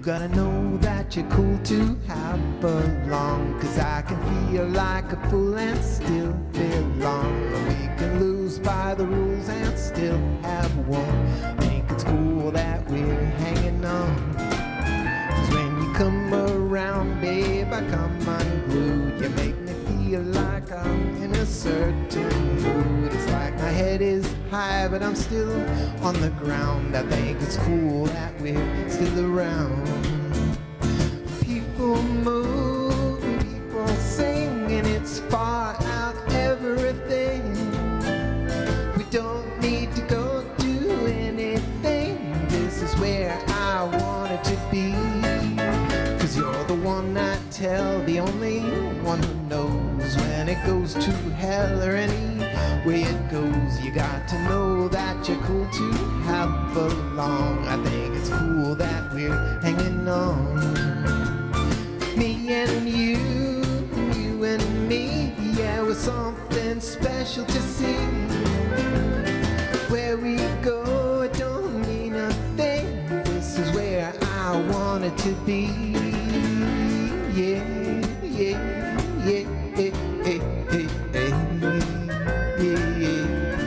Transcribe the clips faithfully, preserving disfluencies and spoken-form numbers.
gotta know that you're cool to have along, 'cause I can feel like a fool and still belong. We can lose by the rules and still have won. Think it's cool that we're hanging on, 'cause when you come around, babe, I come unglued. You make me feel like I'm in a certain mood. It's like my head is high, but I'm still on the ground. I think it's cool that we're still around. People move, people sing, and it's far out everything. We don't need to go do anything. This is where I wanted to be, 'cause you're the one I tell, the only one who knows when it goes to hell or any way it goes. You got to know that you're cool to have along. I think it's cool that we're hanging on. Me and you, you and me, yeah, we're something special to see. Where we go, it don't mean a thing. This is where I wanted to be. Yeah, yeah, yeah, yeah, yeah, yeah, yeah, yeah.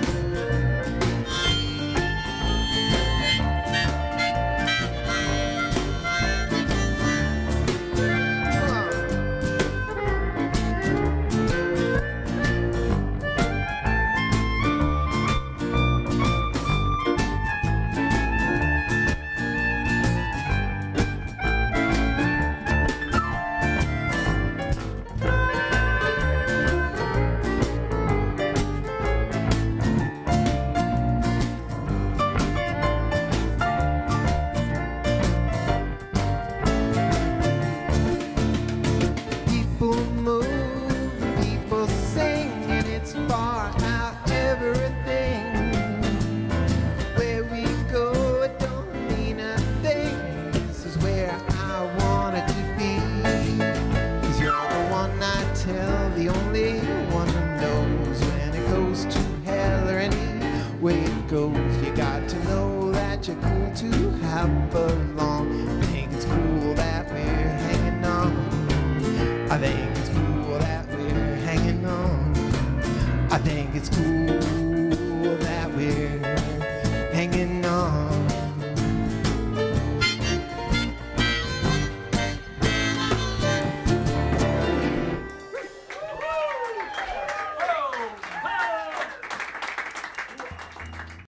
You got to know that you're cool to have along. I think it's cool that we're hanging on. I think it's cool that we're hanging on. I think it's cool